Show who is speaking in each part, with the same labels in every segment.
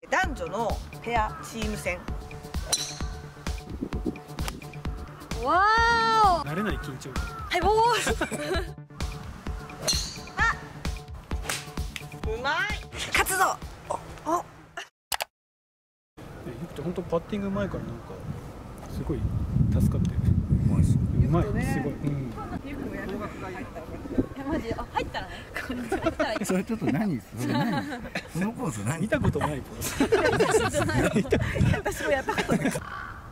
Speaker 1: 男女のペアチーム戦。
Speaker 2: わーお。
Speaker 3: 慣れない緊張感。
Speaker 2: はい、おー。
Speaker 1: うまい。勝つぞ。お。
Speaker 3: ゆきちゃん本当パッティングうまいからなんかすごい助かってる。
Speaker 4: うまいっす。
Speaker 3: うまい、すごい。
Speaker 2: マジ、あ、入ったらね。
Speaker 4: それちょっと何？そのポーズ何？
Speaker 3: 見たことないポーズ。
Speaker 1: 私もやったことない。
Speaker 2: う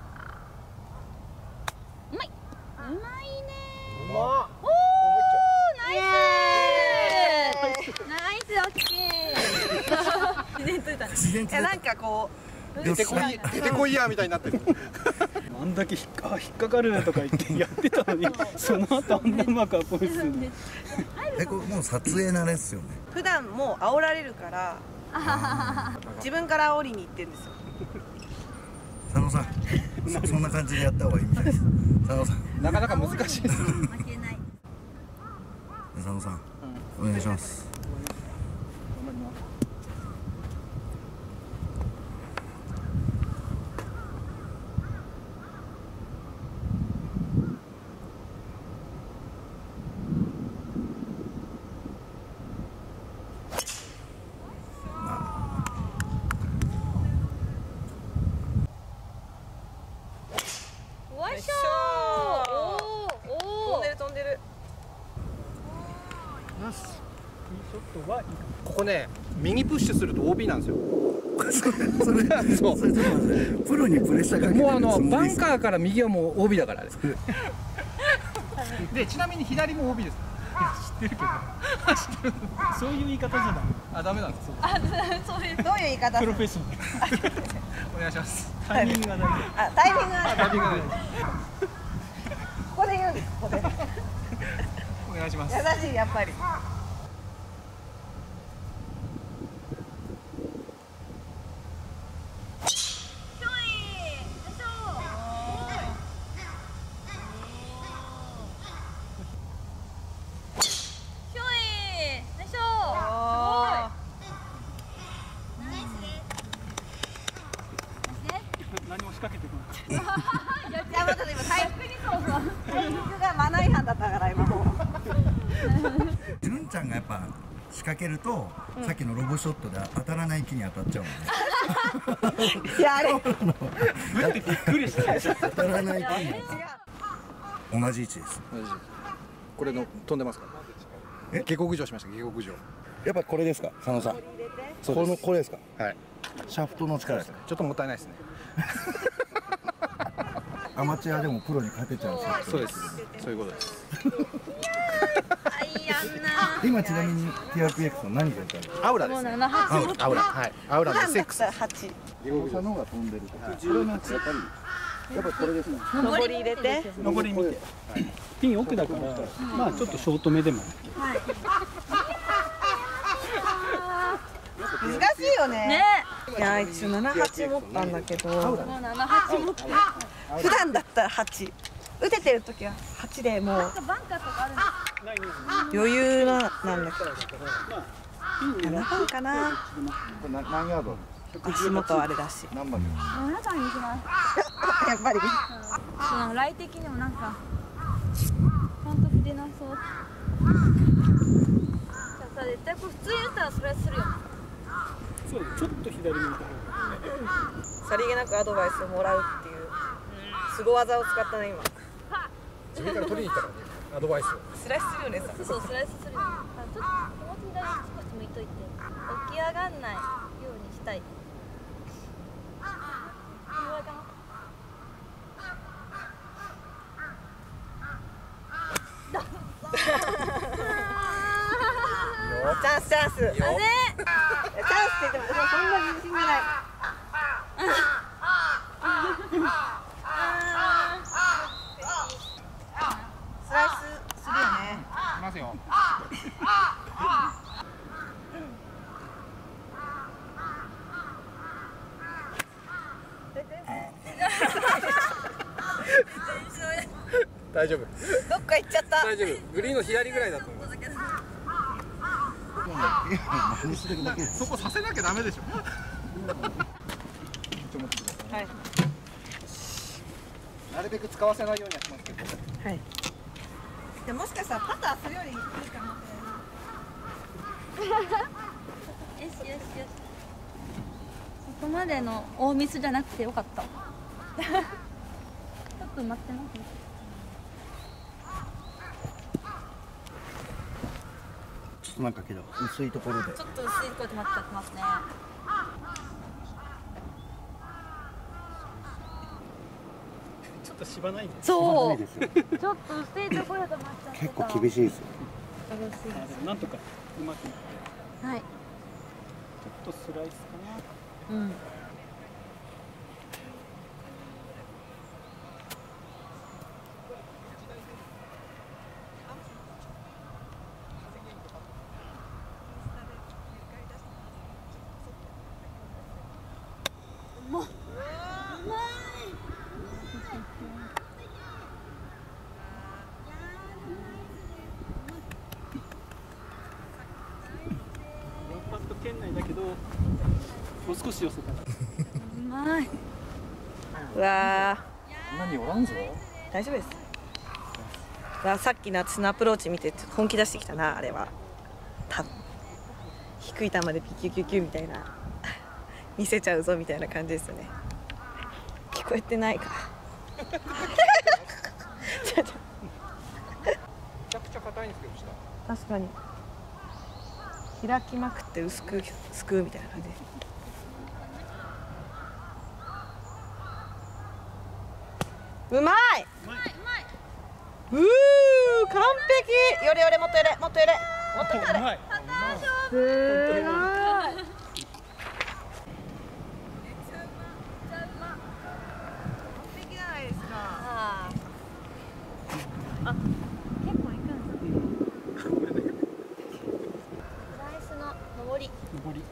Speaker 2: まい。うまいね。
Speaker 3: うま。
Speaker 2: おー、ナイス。ナイス、オッケー。自然といたね。
Speaker 4: 自然と。
Speaker 1: なんかこう
Speaker 5: 出てこいやみたいになってる。
Speaker 3: あんだけ引っかかるとか言ってやってたのに、その後あんなうまくアプローチするの。
Speaker 4: これもう撮影慣れっすよね。
Speaker 1: 普段もう煽られるから自分から煽りに行ってるんですよ。
Speaker 4: 佐野さん、そんな感じでやった方がいいみたいです。佐野さん、
Speaker 5: なかなか難しいです。
Speaker 2: 負けない。
Speaker 4: 佐野さん、お願いします。
Speaker 2: わいしょー。おー、
Speaker 1: 飛んでる飛んでる。
Speaker 3: ナイス。ティーショットはいいか
Speaker 5: ここね、右プッシュすると OB なんですよ。
Speaker 4: それちょっと待って、プロにプレッシャーかけてるつもりです。
Speaker 5: バンカーから右はもう OB だからね。で、ちなみに左も OB です。
Speaker 3: 知ってるけど。そういう言い方じゃない。
Speaker 5: あ、ダメなんです。
Speaker 2: あ、そういう。
Speaker 1: どういう言い方？
Speaker 3: プロフェッショナル。
Speaker 5: お願いします。
Speaker 3: タイミングが大事。
Speaker 1: あ、タイミングが。
Speaker 5: タイミングがない。
Speaker 1: ここで言うんです。ここで。
Speaker 5: お願いします。
Speaker 1: 優しいやっぱり。
Speaker 3: 何も仕掛けてこなかっ
Speaker 1: いや、まだ今タイミングがマナー違反だったから今もう。
Speaker 4: じゅんちゃんがやっぱ仕掛けると、さっきのロブショットで当たらない木に当たっちゃうもんね。
Speaker 1: いやあれ。
Speaker 3: た。びっくりした。
Speaker 4: 当たらない木に同じ位置です。
Speaker 5: これの飛んでますか。下克上しました。下克上。
Speaker 4: やっぱこれですか、佐野さん。これですか。
Speaker 5: はい。
Speaker 4: シャフトの力ですか。
Speaker 5: ちょっともったいないですね。
Speaker 4: アマチュアでもプロに勝てちゃう。
Speaker 5: そうです。そういうことです。
Speaker 2: あ、いいやんな。
Speaker 4: 今ちなみに TRPX の何がいたんですか。
Speaker 5: アウラですね。アウラ、はい。アウラのセックス。
Speaker 1: 8。
Speaker 4: 佐野が飛んでると。やっぱりこれですね。
Speaker 1: 上り入れて。
Speaker 3: 上り見て。ピン奥だから、まあちょっとショート目でも。
Speaker 1: 難しいよね。
Speaker 2: ね。
Speaker 1: いや、一応78持ったんだけど。
Speaker 2: もう78持って。
Speaker 1: 普段だったら8。打ててる時は8でもう
Speaker 2: バンカーとかあるんです
Speaker 1: 余裕なんだけど。7番かな。
Speaker 4: 何ヤード。
Speaker 1: 足元あれだし。
Speaker 4: 何番ですか。
Speaker 2: 7番にします。
Speaker 1: やっぱり。
Speaker 2: その来的にもなんかちゃんと振れなそう。じゃあさ、絶対これ普通に打ったらそれはするよね。
Speaker 3: そう、ちょっと左に見た方が。
Speaker 1: さりげなくアドバイスをもらうっていう凄技を使ったね今。
Speaker 5: 自分から取りに行ったからね。アドバイスを。
Speaker 1: スライスするよね。
Speaker 2: そう、スライスするよね。ちょっとこの左に少し向いといて起き上がんないようにしたい。
Speaker 1: チャンスチャンス。チャンスって言っても私はそんな自信がない。スライスするよね。
Speaker 5: いますよ。大丈夫。
Speaker 1: どっか行っちゃった。
Speaker 5: 大丈夫。グリーンの左ぐらいだと思う。
Speaker 4: 何してるだけです。
Speaker 5: そこさせなきゃダメでしょ。 持ってください。
Speaker 1: はい。
Speaker 5: なるべく使わせないようにはしますけど。
Speaker 1: はい。でもしかしたらパターするよりいいかもしれない。
Speaker 2: よしよしよし。そこまでの大ミスじゃなくてよかった。ちょっと待ってます。
Speaker 4: ちょっとなんかけど薄いところで。
Speaker 2: ちょっと薄いところで待っちゃってますね。
Speaker 3: ちょっとしばないんです。
Speaker 2: そう。
Speaker 4: いですよ。
Speaker 2: ちょっと薄いところで待っちゃってた。
Speaker 4: 結構厳しいですよ。
Speaker 3: あでもなんとかうまくいって、
Speaker 2: はい。
Speaker 3: ちょっとスライスかな。
Speaker 2: うん。
Speaker 3: パット圏内だけど、もう少し寄せたら。
Speaker 2: うまい。
Speaker 1: うわ
Speaker 5: そんなにおらんぞ。
Speaker 1: ー、大丈夫です。うわ、さっきの私のアプローチ見て本気出してきたな、あれは。多分低い球でピキュキュキュみたいな見せちゃうぞみたいな感じですよね。聞こえてないか。ちょっと
Speaker 5: めちゃくちゃ硬いんですけど下。
Speaker 1: 確かに開きまくって薄くすくうみたいな感じ。うまい。うー、完璧。よれよれ、もっとよれ、もっとよれ、もっとよれ。
Speaker 3: うまい。
Speaker 1: すごい。
Speaker 2: 完
Speaker 1: 璧じゃないですか。
Speaker 2: ああ。結構いくんですよ。
Speaker 3: これね、
Speaker 2: ナイスの上り。
Speaker 3: 上り。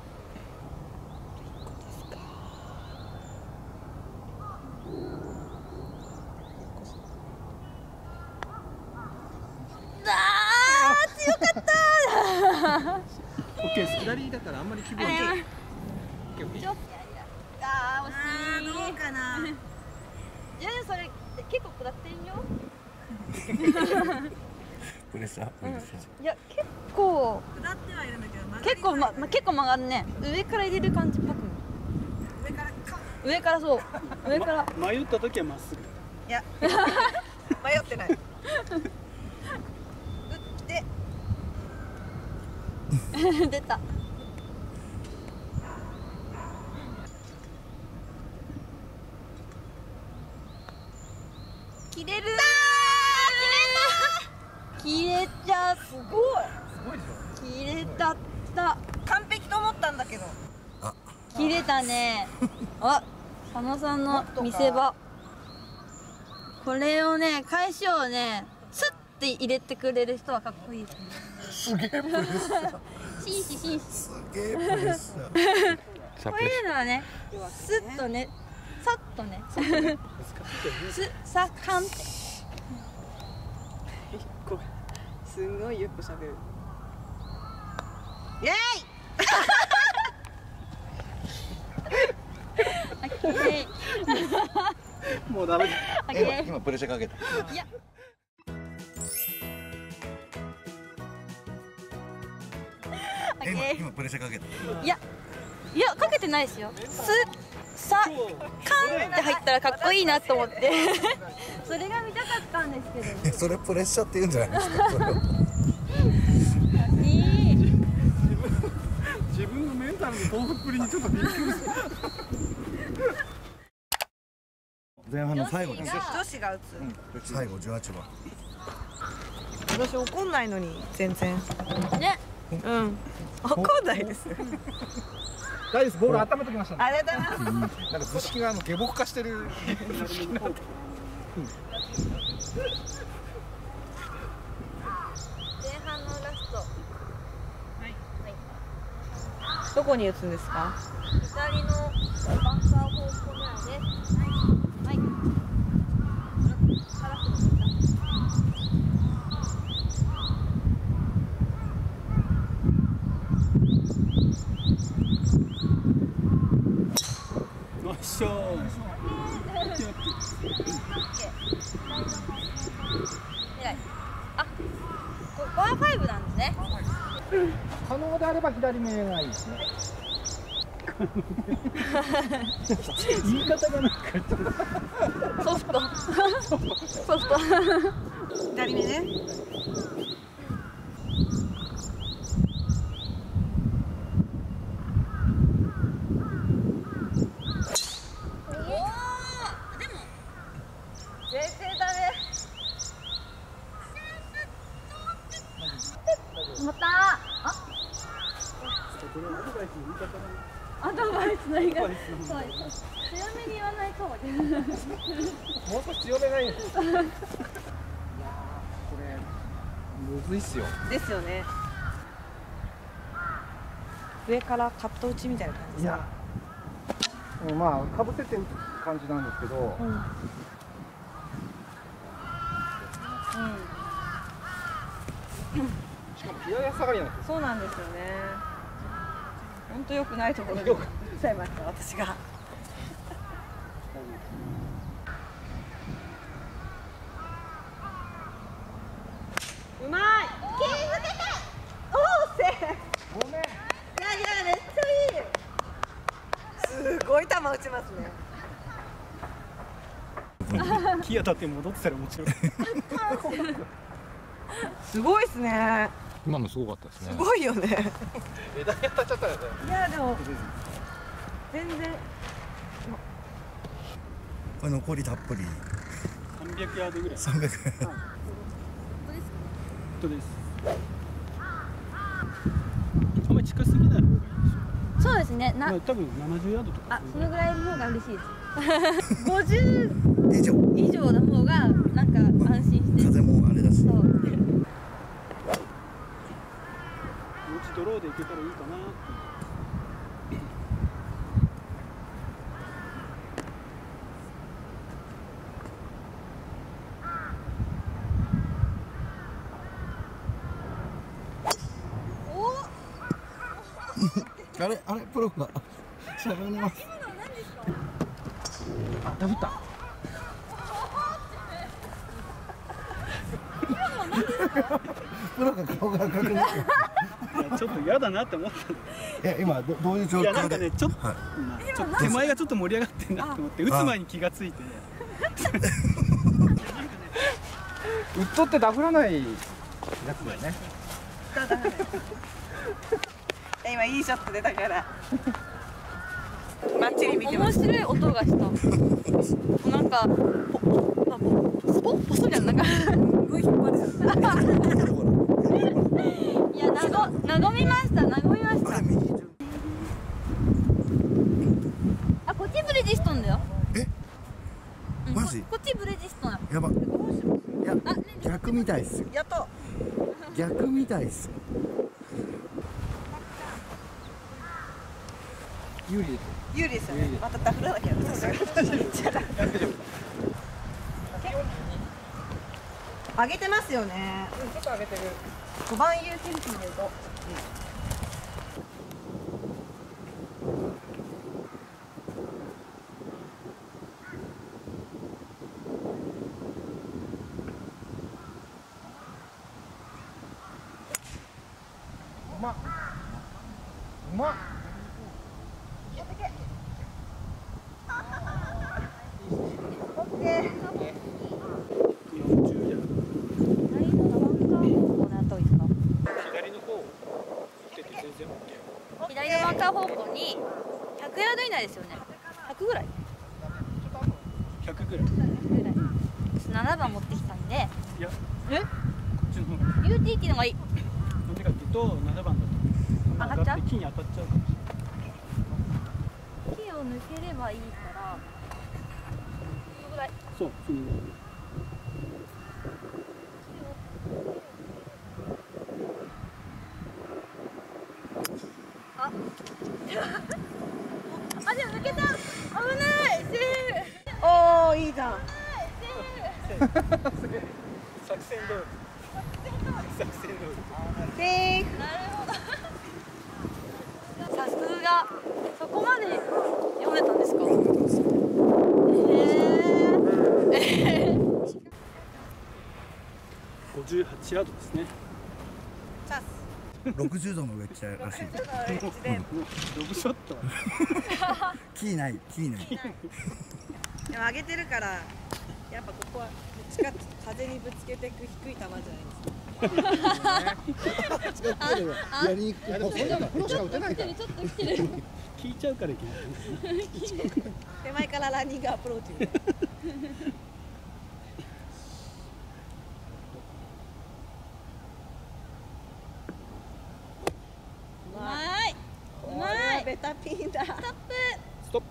Speaker 2: 強かった。
Speaker 3: オッケーです。
Speaker 5: 左だからあんまり気分
Speaker 2: あれは。
Speaker 5: オッケーオッケー。
Speaker 2: あー、惜しい。
Speaker 1: どうかな。
Speaker 2: いやそれ結構下ってんよ。
Speaker 4: プレッシャー。
Speaker 2: いや結構
Speaker 1: 下ってはいるんだけど、
Speaker 2: 結構結構曲がるね。上から入れる感じっぽく。
Speaker 1: 上から
Speaker 2: 上からそう。上から。
Speaker 3: 迷った時はまっすぐ。
Speaker 1: いや迷ってない。打って
Speaker 2: 出た。
Speaker 1: 切れる。
Speaker 2: 切れちゃう。すごい。
Speaker 5: すごいでしょ。
Speaker 2: 切れちゃった。
Speaker 1: 完璧と思ったんだけど。
Speaker 2: 切れたね。あ、佐野さんの見せ場。これをね、返しをね、スッて入れてくれる人はかっこいいですね。
Speaker 4: すげえプレッシャー。
Speaker 2: 紳士紳士。
Speaker 4: すげえプレッシャー。
Speaker 2: こういうのはね、スッとね、さっとね、さかんって。
Speaker 1: すごいよく喋る。イエ
Speaker 2: オッケー。
Speaker 3: もうダメだ。
Speaker 2: オッケー。
Speaker 4: 今プレッシャーかけた。
Speaker 2: いや。オッケー。
Speaker 4: 今プレッシャーかけた。
Speaker 2: いやかけてないですよ。さカンって入ったらかっこいいなと思ってそれが見たかったんですけど。
Speaker 4: それプレッシャーって言うんじゃないですか。それを
Speaker 3: 自分のメンタルの豆腐っぷりにちょっとびっくりする。
Speaker 4: 前半の最後です。
Speaker 1: 女子が打つ。
Speaker 4: 最後18番。
Speaker 1: 私怒んないのに全然。
Speaker 2: ね。
Speaker 1: うん。怒んないです。
Speaker 5: 大丈夫です。ボール温めときましたね。
Speaker 1: ありがとうございます。
Speaker 5: なんか図式が下僕化してる。
Speaker 2: 前半のラスト。
Speaker 1: どこに打つんですか。
Speaker 2: 左のバンカー方向です。はい。辛くなった。
Speaker 3: しょ。
Speaker 2: あ、バー5なんですね。
Speaker 5: 可能であれば左目がいいですね。
Speaker 3: 言い方がなんかちょっと
Speaker 2: ソフト。ソフト。
Speaker 1: 左目ね。
Speaker 2: 全然ダメ。また。アドバイスの言い方。そう強めに言わないと。
Speaker 5: もう少し強めがいい。いやー、これむずいっすよ。
Speaker 1: ですよね。上からカット打ちみたいな感じ。
Speaker 5: いや、まあかぶせて打つ感じなんですけど、しかも左足下がりなんですよ。
Speaker 1: そうなんですよね。本当良くないところに来ちゃいました私が。うまい。気づけた。おおせ。
Speaker 5: ごめん。
Speaker 1: いやめっちゃいい。すごい球打ちますね。
Speaker 3: 木当たって戻ってたら面白い。
Speaker 1: すごいですね。
Speaker 5: 今のすごかったですね。
Speaker 1: すごいよね。
Speaker 5: 枝に当たっちゃったよね。
Speaker 1: いやでも全然。
Speaker 4: これ残りたっぷり
Speaker 3: 300ヤードぐらい。
Speaker 4: 300。
Speaker 3: 本当です。あんまり近すぎない方がいいでしょ。
Speaker 2: そうですね。
Speaker 3: まあ多分70ヤードとか。
Speaker 2: あ、そのぐらいの方が嬉しいです。50
Speaker 4: 以上
Speaker 2: 以上の方がなんか安心して。
Speaker 4: 風もあれだし。
Speaker 2: そう。
Speaker 3: もうちドローでいけたらいいかなって。
Speaker 4: あれプロがしゃべります。
Speaker 3: あ、ダブった。
Speaker 4: プロが顔が赤くなって。
Speaker 3: いやちょっと嫌だなって思ったの。
Speaker 4: 今どういう状況で。
Speaker 3: いやなんかねちょっと、
Speaker 4: はい
Speaker 3: ちょっと手前がちょっと盛り上がってんなと思って打つ前に気がついて。
Speaker 5: ウッドってダフらないやつだよね。
Speaker 1: 今いいショット出たからバッチリ見てま
Speaker 2: 面
Speaker 1: す。
Speaker 2: 白い音がした。なんかスポッポスじゃんなんか。
Speaker 1: すごい引っ張るじゃん。
Speaker 2: いや和みました和みました。あ、こっちブレジストンだよ。
Speaker 4: マジ
Speaker 2: こっちブレジストンや。
Speaker 4: やば。いや逆みたいっすよ。
Speaker 1: やっと
Speaker 4: 逆みたいっすよ。
Speaker 5: 有利です。
Speaker 1: 有利ですよね。またダフらなきゃ私が上げてますよね。
Speaker 5: ちょっと上げてる。
Speaker 1: 5番ユーティリティでと。
Speaker 5: うまっ。うまっ。
Speaker 3: 40ヤード。左の方を打ってて全然 OK。
Speaker 2: 左のバンカー方向に100ヤード以内ですよね。100ぐらい
Speaker 3: 100ぐらい。
Speaker 2: ぐらい。7番持ってきたんで。
Speaker 3: いや、
Speaker 2: え？
Speaker 3: こっちの方が。
Speaker 2: ユーティリティの方がいい。
Speaker 3: なんでかっていうと7番だと
Speaker 2: 上がっちゃう？
Speaker 3: 木に当たっちゃうかもしれない。
Speaker 2: 木を抜ければいいから。このぐらい。
Speaker 3: そう、その
Speaker 2: あ、でも抜けた。危ない。セーフ。
Speaker 1: おおいいじゃん。
Speaker 3: 作戦通り。作戦通り。
Speaker 1: セーフ。
Speaker 2: なるほど。さすが。 がそこまで読めたんですか？
Speaker 3: 58ヤードですね。
Speaker 1: チャンス。
Speaker 4: 60度のウェッジらしい。
Speaker 1: ちょっとエッジで。
Speaker 3: ロブショット。
Speaker 4: キーない、キーない。
Speaker 1: でも上げてるからやっぱここはどっちかっていうと風にぶつけていく低い球じゃないですか。
Speaker 4: やりにくい。
Speaker 5: でもそんなのプロしか打てないから。
Speaker 2: ちょっと来てる。
Speaker 3: 聞いちゃうからいけない。
Speaker 1: 手前からランニングアプローチみたいな。
Speaker 2: うまい。うまい。
Speaker 1: ベタピンだ。
Speaker 2: ストップ。
Speaker 3: ストップ。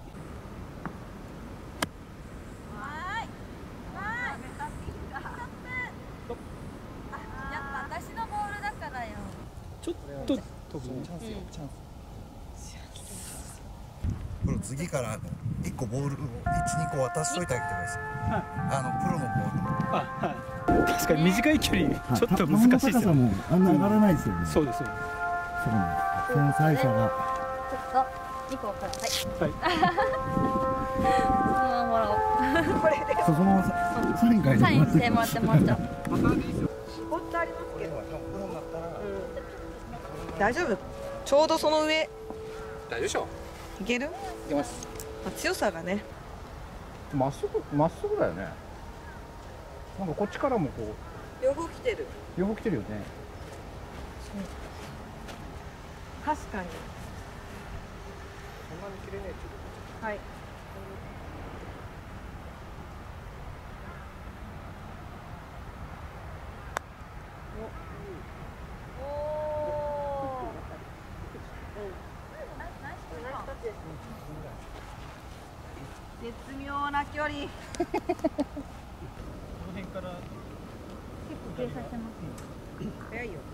Speaker 2: うまい。うまい。ベタピンだ。ストップ。あ、やっぱ私のボールだからよ。
Speaker 3: ちょっと飛ぶね。
Speaker 5: チャンスよ、チャンス。
Speaker 4: プロ次から1個ボールを1、2個渡しといてあげてください。プロのボール。
Speaker 3: あ、はい。確かに短い距離ちょっと難しいですよね。
Speaker 4: あんな上がらないですよね。
Speaker 3: そうですそうです。
Speaker 4: そうなんです。繊細さが。
Speaker 2: ちょっと2個ください。
Speaker 3: はい。
Speaker 2: そのままもらおう。
Speaker 4: そのままサイン書いて
Speaker 2: サインしてもらってました。
Speaker 1: 絞ってありますけど。大丈夫。ちょうどその上。
Speaker 5: 大丈夫でしょ。
Speaker 1: いける？
Speaker 5: いきます。
Speaker 1: まあ、強さがね。
Speaker 5: まっすぐだよね。なんかこっちからもこう
Speaker 1: 両方来てる。
Speaker 5: 両方来てるよね。
Speaker 1: 確かに。
Speaker 5: そんなに切れねえってこと。
Speaker 1: はい。絶妙な距離。
Speaker 3: この辺から
Speaker 2: 結構計算してます。
Speaker 1: 早いよ。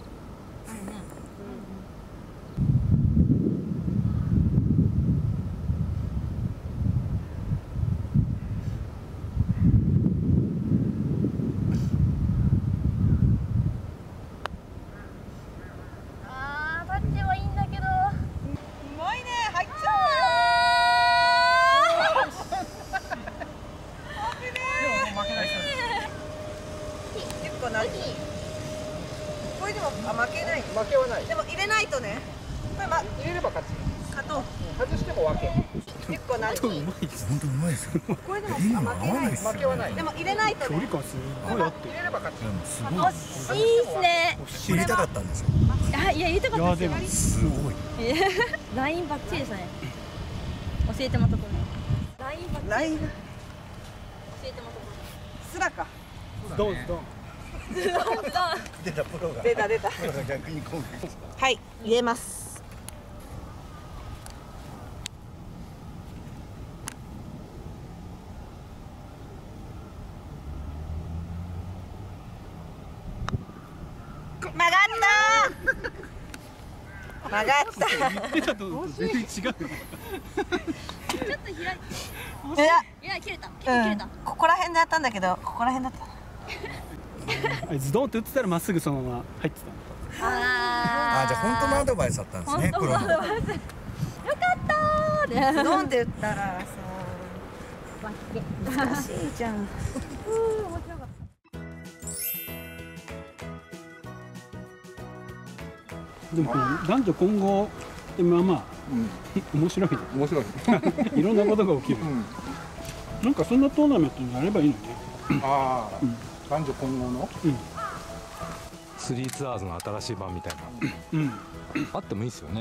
Speaker 2: あー、タッチはいいんだけど。
Speaker 1: うまいね、入っちゃ
Speaker 5: でも負けないですよ。
Speaker 1: う。結構な。これでも負けない。
Speaker 5: 負けはない。
Speaker 1: でも入れないとね。これ
Speaker 5: 入れれば勝ち。
Speaker 1: 勝とう。
Speaker 5: 外しても負け。
Speaker 1: 結構な。
Speaker 3: うまいです。
Speaker 4: 本当うまいですよ。
Speaker 1: これでも
Speaker 4: 今の合
Speaker 1: 負けない。
Speaker 4: わないですよ。
Speaker 5: 負けはない。
Speaker 1: でも入れないとね。
Speaker 3: 距離感すごいあって。
Speaker 5: 入れれば勝ち。
Speaker 4: すごい。
Speaker 2: 惜しいっすね。
Speaker 4: 知りたかったんですよ。
Speaker 2: あ、いや、入れたか
Speaker 3: いやで
Speaker 2: ったですよ。
Speaker 3: もすごい。
Speaker 2: ラインバッチリですね。教えてもらったところ。ラインバッチリ。
Speaker 1: ライン
Speaker 2: 教えてもらったとこ
Speaker 1: すらか。
Speaker 3: ドンドン。
Speaker 4: 出たプロが。
Speaker 1: 出た出た。
Speaker 4: プロが逆に攻撃。
Speaker 1: はい、入れます。曲がった曲がった
Speaker 3: 出たと全然違う。
Speaker 2: ちょっと開いて。
Speaker 1: いや、
Speaker 2: いや、切れた。結構切れた。
Speaker 1: ここら辺でやったんだけど、ここら辺だった。
Speaker 3: ズドンって打ってたらまっすぐそのまま入ってた。
Speaker 2: あ
Speaker 4: じゃあ本当のアドバイスだったんですね。プロの。
Speaker 2: よかったーで。
Speaker 1: 飲んで打ったらさ、難しいじゃん。
Speaker 2: 面白かった。
Speaker 3: でも男女混合ってまあまあ面白いね。
Speaker 5: 面白い。
Speaker 3: いろんなことが起きる。なんかそんなトーナメントになればいいのね。
Speaker 5: ああ、男女混合の。
Speaker 6: スリーツアーズの新しい版みたいな、あってもいいですよね。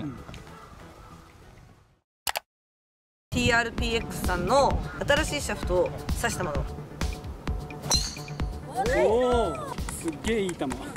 Speaker 1: TRPX さんの新しいシャフトを刺したもの。
Speaker 3: おお、すっげえいい球。